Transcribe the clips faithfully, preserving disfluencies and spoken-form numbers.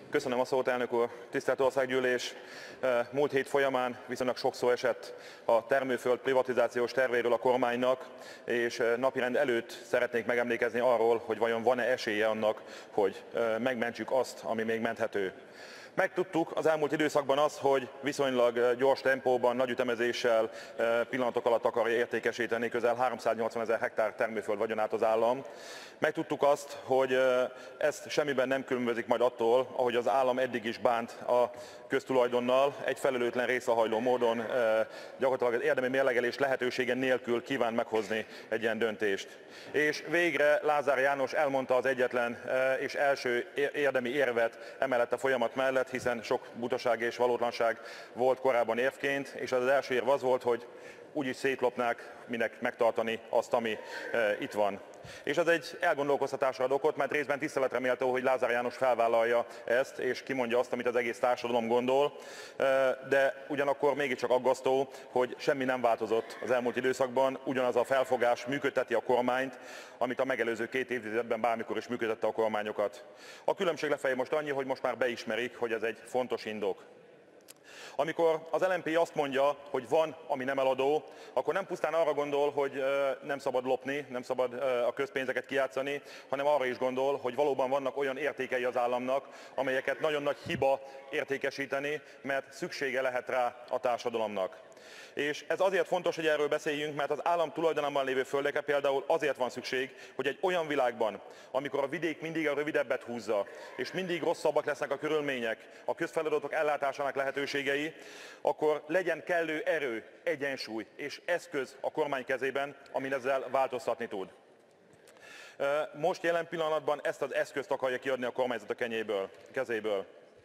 Köszönöm a szót, elnök úr. Tisztelt Országgyűlés! Múlt hét folyamán viszonylag sok szó esett a termőföld privatizációs tervéről a kormánynak, és napirend előtt szeretnék megemlékezni arról, hogy vajon van-e esélye annak, hogy megmentsük azt, ami még menthető. Megtudtuk az elmúlt időszakban azt, hogy viszonylag gyors tempóban, nagy ütemezéssel pillanatok alatt akarja értékesíteni közel háromszáznyolcvanezer hektár termőföld vagyonát az állam. Megtudtuk azt, hogy ezt semmiben nem különbözik majd attól, ahogy az állam eddig is bánt a köztulajdonnal, egy felelőtlen részrehajló módon, gyakorlatilag az érdemi mérlegelés lehetősége nélkül kíván meghozni egy ilyen döntést. És végre Lázár János elmondta az egyetlen és első érdemi érvet emellett a folyamat mellett, hiszen sok butaság és valótlanság volt korábban érvként, és az, az első érv az volt, hogy úgyis szétlopnák, minek megtartani azt, ami e, itt van. És ez egy elgondolkoztatásra ad okot, mert részben tiszteletre méltó, hogy Lázár János felvállalja ezt, és kimondja azt, amit az egész társadalom gondol, de ugyanakkor mégiscsak aggasztó, hogy semmi nem változott az elmúlt időszakban, ugyanaz a felfogás működteti a kormányt, amit a megelőző két évtizedben bármikor is működtette a kormányokat. A különbség lefelé most annyi, hogy most már beismerik, hogy ez egy fontos indok. Amikor az el em pé azt mondja, hogy van, ami nem eladó, akkor nem pusztán arra gondol, hogy nem szabad lopni, nem szabad a közpénzeket kijátszani, hanem arra is gondol, hogy valóban vannak olyan értékei az államnak, amelyeket nagyon nagy hiba értékesíteni, mert szüksége lehet rá a társadalomnak. És ez azért fontos, hogy erről beszéljünk, mert az állam tulajdonában lévő földekre például azért van szükség, hogy egy olyan világban, amikor a vidék mindig a rövidebbet húzza, és mindig rosszabbak lesznek a körülmények, a közfeladatok ellátásának lehetőségei, akkor legyen kellő erő, egyensúly és eszköz a kormány kezében, amin ezzel változtatni tud. Most jelen pillanatban ezt az eszközt akarja kiadni a kormányzat a kenyéből, kezéből.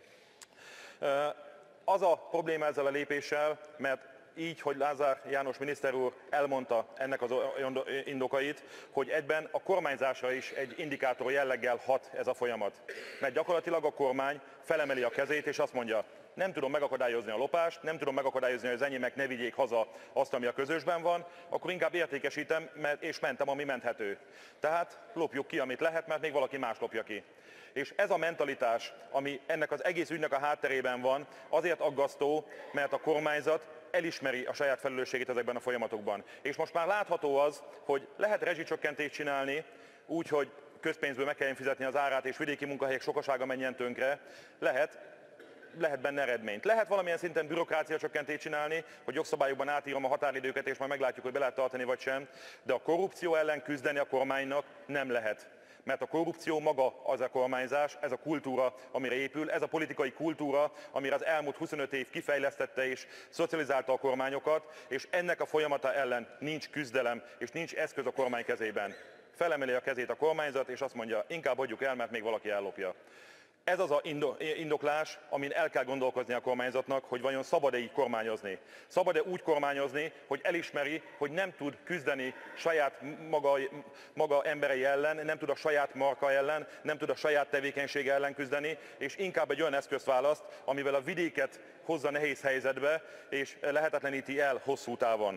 Az a probléma ezzel a lépéssel, mert így, hogy Lázár János miniszter úr elmondta ennek az indokait, hogy egyben a kormányzásra is egy indikátor jelleggel hat ez a folyamat. Mert gyakorlatilag a kormány felemeli a kezét és azt mondja, nem tudom megakadályozni a lopást, nem tudom megakadályozni, hogy az enyémek ne vigyék haza azt, ami a közösben van, akkor inkább értékesítem és mentem, ami menthető. Tehát lopjuk ki, amit lehet, mert még valaki más lopja ki. És ez a mentalitás, ami ennek az egész ügynek a hátterében van, azért aggasztó, mert a kormányzat elismeri a saját felelősségét ezekben a folyamatokban. És most már látható az, hogy lehet rezsicsökkentést csinálni, úgy, hogy közpénzből meg kelljen fizetni az árát, és vidéki munkahelyek sokasága menjen tönkre, lehet, lehet benne eredményt. Lehet valamilyen szinten bürokrácia csökkentést csinálni, hogy jogszabályokban átírom a határidőket, és majd meglátjuk, hogy be lehet tartani vagy sem, de a korrupció ellen küzdeni a kormánynak nem lehet. Mert a korrupció maga az a kormányzás, ez a kultúra, amire épül, ez a politikai kultúra, amire az elmúlt huszonöt év kifejlesztette és szocializálta a kormányokat, és ennek a folyamata ellen nincs küzdelem, és nincs eszköz a kormány kezében. Felemeli a kezét a kormányzat, és azt mondja, inkább hagyjuk el, mert még valaki ellopja. Ez az a indoklás, amin el kell gondolkozni a kormányzatnak, hogy vajon szabad-e így kormányozni. Szabad-e úgy kormányozni, hogy elismeri, hogy nem tud küzdeni saját maga, maga emberei ellen, nem tud a saját marka ellen, nem tud a saját tevékenysége ellen küzdeni, és inkább egy olyan eszközt választ, amivel a vidéket hozza nehéz helyzetbe, és lehetetleníti el hosszú távon.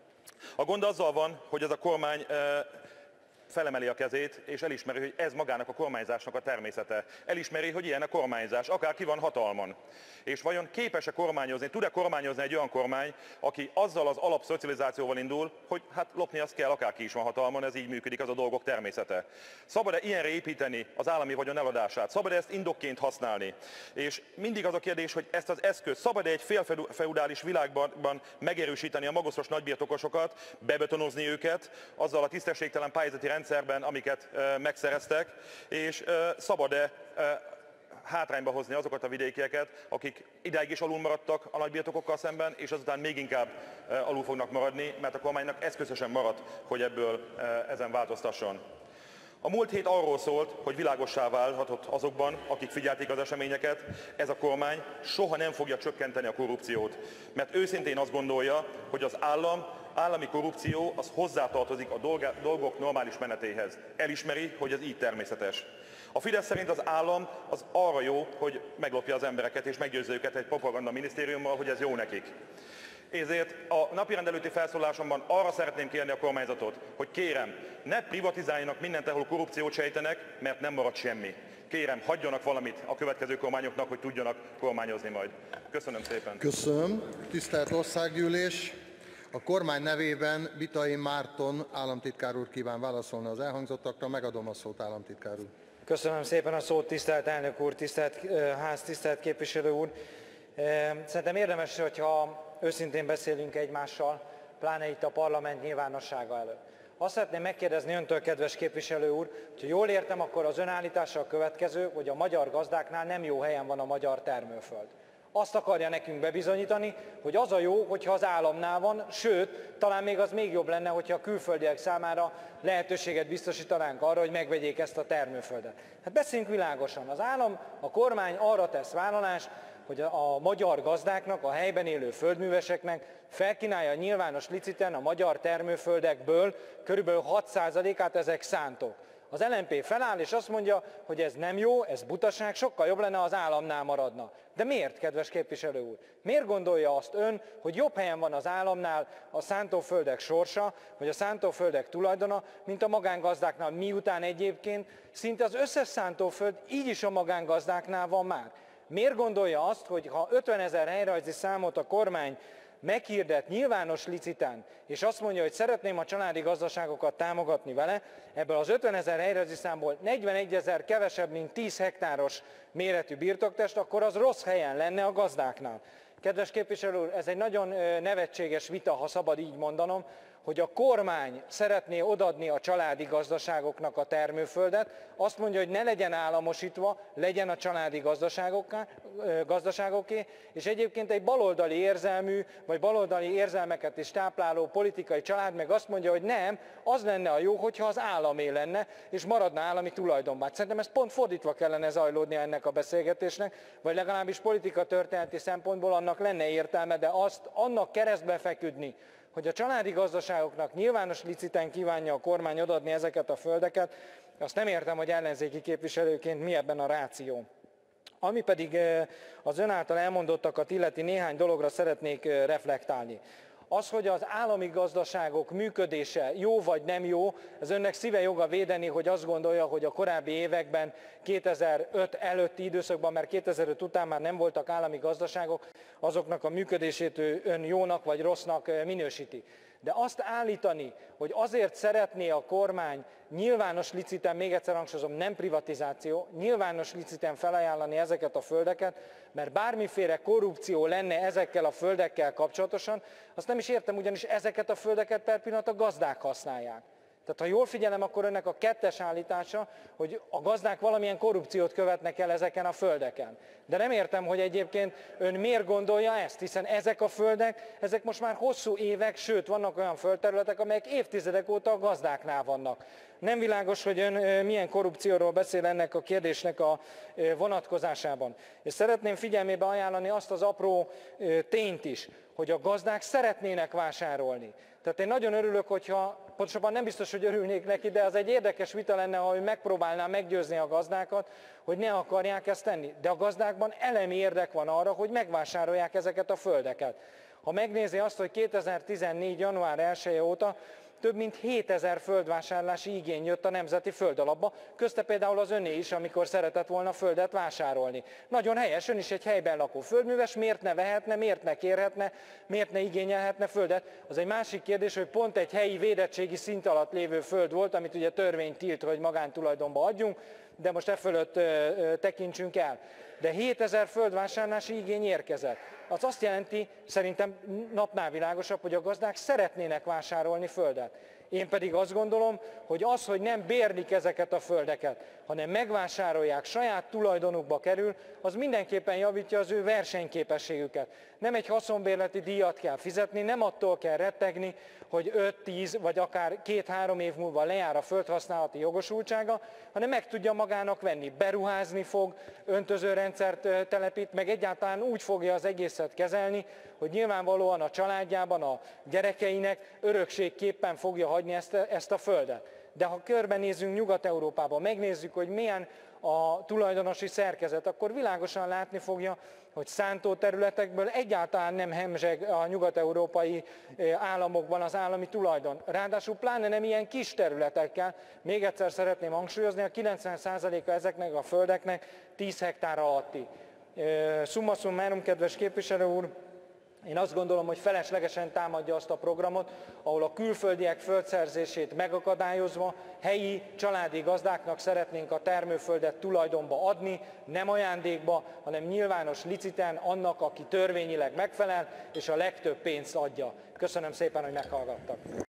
A gond azzal van, hogy ez a kormány felemeli a kezét, és elismeri, hogy ez magának a kormányzásnak a természete. Elismeri, hogy ilyen a kormányzás, akár ki van hatalmon. És vajon képes-e kormányozni, tud-e kormányozni egy olyan kormány, aki azzal az alapszocializációval indul, hogy hát lopni azt kell, akárki is van hatalmon, ez így működik, az a dolgok természete. Szabad-e ilyenre építeni az állami vagyon eladását? Szabad-e ezt indokként használni? És mindig az a kérdés, hogy ezt az eszközt szabad-e egy félfeudális világban megerősíteni a magasztos nagybirtokosokat, bebetonozni őket, azzal a tisztességtelen pályázati rendszerben, amiket e, megszereztek, és e, szabad-e e, hátrányba hozni azokat a vidékieket, akik idáig is alul maradtak a nagybirtokokkal szemben, és azután még inkább e, alul fognak maradni, mert a kormánynak eszközösen maradt, hogy ebből e, ezen változtasson. A múlt hét arról szólt, hogy világossá válhatott azokban, akik figyelték az eseményeket, ez a kormány soha nem fogja csökkenteni a korrupciót, mert őszintén azt gondolja, hogy az állam, állami korrupció az hozzátartozik a dolgok normális menetéhez. Elismeri, hogy ez így természetes. A Fidesz szerint az állam az arra jó, hogy meglopja az embereket és meggyőzze őket egy propaganda minisztériummal, hogy ez jó nekik. Ezért a napirend előtti felszólalásomban arra szeretném kérni a kormányzatot, hogy kérem, ne privatizáljanak mindent, ahol korrupciót sejtenek, mert nem marad semmi. Kérem, hagyjanak valamit a következő kormányoknak, hogy tudjanak kormányozni majd. Köszönöm szépen. Köszönöm. Tisztelt Országgyűlés! A kormány nevében Bittai Márton államtitkár úr kíván válaszolni az elhangzottakra. Megadom a szót, államtitkár úr. Köszönöm szépen a szót, tisztelt elnök úr, tisztelt ház, tisztelt képviselő úr. Szerintem érdemes, hogyha őszintén beszélünk egymással, pláne itt a parlament nyilvánossága előtt. Azt szeretném megkérdezni öntől, kedves képviselő úr, hogy jól értem, akkor az ön állítása a következő, hogy a magyar gazdáknál nem jó helyen van a magyar termőföld. Azt akarja nekünk bebizonyítani, hogy az a jó, hogyha az államnál van, sőt, talán még az még jobb lenne, hogyha a külföldiek számára lehetőséget biztosítanánk arra, hogy megvegyék ezt a termőföldet. Hát beszéljünk világosan, az állam, a kormány arra tesz vállalást, hogy a magyar gazdáknak, a helyben élő földműveseknek felkínálja a nyilvános liciten a magyar termőföldekből körülbelül hat százalékát ezek szántók. Az el en pé feláll és azt mondja, hogy ez nem jó, ez butaság, sokkal jobb lenne, ha az államnál maradna. De miért, kedves képviselő úr? Miért gondolja azt ön, hogy jobb helyen van az államnál a szántóföldek sorsa, vagy a szántóföldek tulajdona, mint a magángazdáknál, miután egyébként szinte az összes szántóföld így is a magángazdáknál van már? Miért gondolja azt, hogy ha ötvenezer helyrajzi számot a kormány meghirdet nyilvános licitán, és azt mondja, hogy szeretném a családi gazdaságokat támogatni vele, ebből az ötvenezer helyrajzi számból negyvenegyezer kevesebb, mint tíz hektáros méretű birtoktest, akkor az rossz helyen lenne a gazdáknál. Kedves képviselő úr, ez egy nagyon nevetséges vita, ha szabad így mondanom, hogy a kormány szeretné odaadni a családi gazdaságoknak a termőföldet, azt mondja, hogy ne legyen államosítva, legyen a családi gazdaságoké, és egyébként egy baloldali érzelmű, vagy baloldali érzelmeket is tápláló politikai család meg azt mondja, hogy nem, az lenne a jó, hogyha az államé lenne, és maradna állami tulajdonban. Szerintem ez pont fordítva kellene zajlódnia ennek a beszélgetésnek, vagy legalábbis politikatörténeti szempontból annak lenne értelme, de azt annak keresztbe feküdni, hogy a családi gazdaságoknak nyilvános liciten kívánja a kormány odaadni ezeket a földeket, azt nem értem, hogy ellenzéki képviselőként mi ebben a ráció. Ami pedig az ön által elmondottakat illeti, néhány dologra szeretnék reflektálni. Az, hogy az állami gazdaságok működése jó vagy nem jó, ez önnek szíve joga védeni, hogy azt gondolja, hogy a korábbi években, kétezer-öt előtti időszakban, mert kétezer-öt után már nem voltak állami gazdaságok, azoknak a működését ön jónak vagy rossznak minősíti. De azt állítani, hogy azért szeretné a kormány nyilvános liciten, még egyszer hangsúlyozom, nem privatizáció, nyilvános liciten felajánlani ezeket a földeket, mert bármiféle korrupció lenne ezekkel a földekkel kapcsolatosan, azt nem is értem, ugyanis ezeket a földeket per pillanat a gazdák használják. Tehát ha jól figyelem, akkor önnek a kettes állítása, hogy a gazdák valamilyen korrupciót követnek el ezeken a földeken. De nem értem, hogy egyébként ön miért gondolja ezt, hiszen ezek a földek, ezek most már hosszú évek, sőt vannak olyan földterületek, amelyek évtizedek óta a gazdáknál vannak. Nem világos, hogy ön milyen korrupcióról beszél ennek a kérdésnek a vonatkozásában. És szeretném figyelmébe ajánlani azt az apró tényt is, hogy a gazdák szeretnének vásárolni. Tehát én nagyon örülök, hogyha, pontosabban nem biztos, hogy örülnék neki, de az egy érdekes vita lenne, ha ő megpróbálná meggyőzni a gazdákat, hogy ne akarják ezt tenni. De a gazdákban elemi érdek van arra, hogy megvásárolják ezeket a földeket. Ha megnézi azt, hogy kétezer-tizennégy. január elseje óta több mint hétezer földvásárlási igény jött a Nemzeti Földalapba, közte például az öné is, amikor szeretett volna földet vásárolni. Nagyon helyes, ön is egy helyben lakó földműves, miért ne vehetne, miért ne kérhetne, miért ne igényelhetne földet. Az egy másik kérdés, hogy pont egy helyi védettségi szint alatt lévő föld volt, amit ugye törvény tilt, hogy magántulajdonba adjunk, de most e fölött tekintsünk el. De hétezer földvásárlási igény érkezett. Az azt jelenti, szerintem napnál világosabb, hogy a gazdák szeretnének vásárolni földet. Én pedig azt gondolom, hogy az, hogy nem bérlik ezeket a földeket, hanem megvásárolják, saját tulajdonukba kerül, az mindenképpen javítja az ő versenyképességüket. Nem egy haszonbérleti díjat kell fizetni, nem attól kell rettegni, hogy öt-tíz vagy akár két-három év múlva lejár a földhasználati jogosultsága, hanem meg tudja magának venni, beruházni fog, öntözőrendszert telepít, meg egyáltalán úgy fogja az egészet kezelni, hogy nyilvánvalóan a családjában, a gyerekeinek örökségképpen fogja hagyni ezt a, ezt a földet. De ha körbenézünk Nyugat-Európában, megnézzük, hogy milyen a tulajdonosi szerkezet, akkor világosan látni fogja, hogy szántóterületekből egyáltalán nem hemzseg a nyugat-európai államokban az állami tulajdon. Ráadásul pláne nem ilyen kis területekkel. Még egyszer szeretném hangsúlyozni, a kilencven százaléka ezeknek a földeknek tíz hektár alatti. Summa summarum, kedves képviselő úr, én azt gondolom, hogy feleslegesen támadja azt a programot, ahol a külföldiek földszerzését megakadályozva helyi családi gazdáknak szeretnénk a termőföldet tulajdonba adni, nem ajándékba, hanem nyilvános liciten annak, aki törvényileg megfelel, és a legtöbb pénzt adja. Köszönöm szépen, hogy meghallgattak.